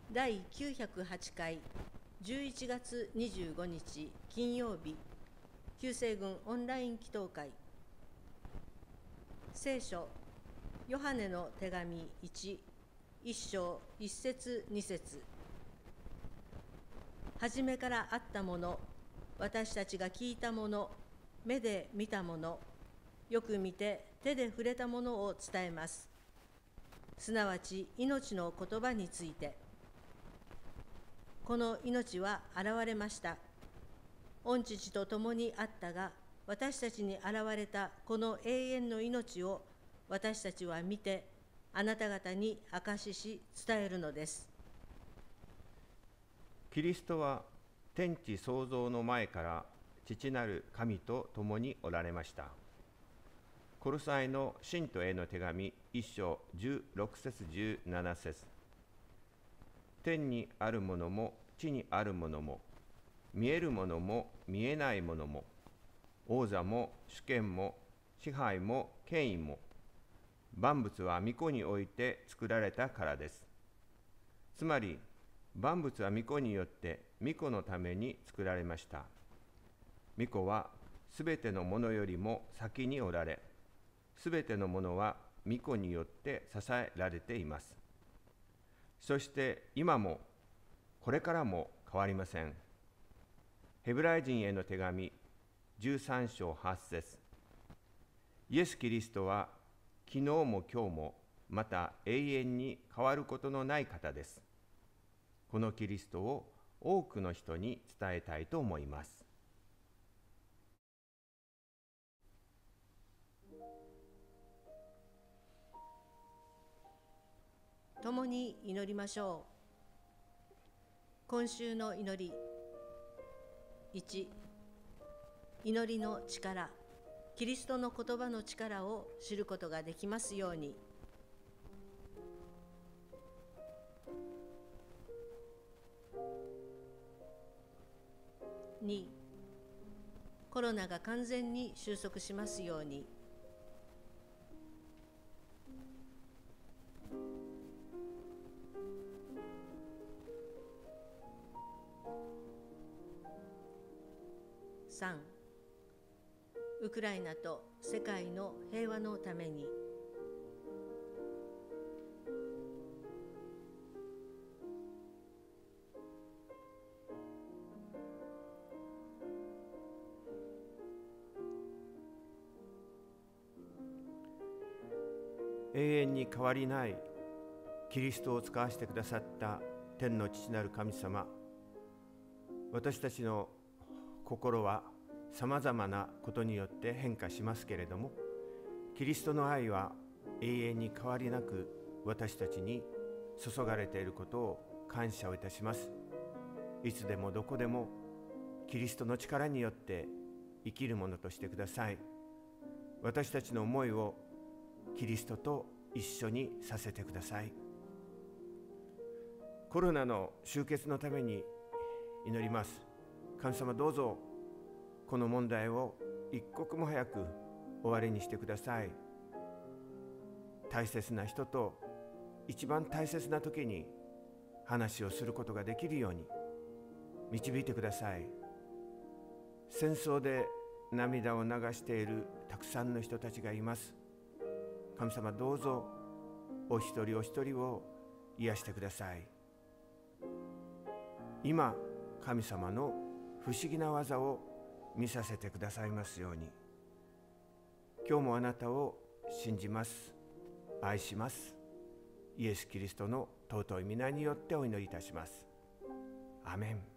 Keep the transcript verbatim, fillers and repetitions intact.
だいきゅうひゃくはちかいじゅういちがつにじゅうごにち金曜日、旧西軍オンライン祈祷会。聖書、ヨハネの手紙いち、いっ章いっ節に節。はじめからあったもの、私たちが聞いたもの、目で見たもの、よく見て手で触れたものを伝えます。すなわち命の言葉について。この命は現れました。御父と共にあったが、私たちに現れたこの永遠の命を私たちは見て、あなた方に証しし伝えるのです。 キリストは天地創造の前から父なる神と共におられました。コロサイの信徒への手紙いっ章じゅうろく節じゅうなな節。天にあるものも地にあるものも、見えるものも見えないものも、王座も主権も支配も権威も、万物は御子において作られたからです。つまり、万物は御子によって御子のために作られました。御子はすべてのものよりも先におられ、すべてのものは御子によって支えられています。そして今もこれからも変わりません。ヘブライ人への手紙じゅうさん章はち節。イエス・キリストは昨日も今日もまた永遠に変わることのない方です。このキリストを多くの人に伝えたいと思います。 共に祈りましょう。今週の祈り。いち、祈りの力、キリストの言葉の力を知ることができますように。に、コロナが完全に収束しますように。さん、ウクライナと世界の平和のために。 永遠に変わりないキリストを使わせてくださった天の父なる神様、私たちの心はさまざまなことによって変化しますけれども、キリストの愛は永遠に変わりなく私たちに注がれていることを感謝をいたします。いつでもどこでもキリストの力によって生きるものとしてください。私たちの思いをキリストと一緒にさせてください。コロナの終結のために祈ります。神様、どうぞこの問題を一刻も早く終わりにしてください。大切な人と一番大切な時に話をすることができるように導いてください。戦争で涙を流しているたくさんの人たちがいます。神様、どうぞお一人お一人を癒してください。今、神様の不思議な技を見させてくださいますように。今日もあなたを信じます。愛します。イエス・キリストの尊い皆によってお祈りいたします。アメン。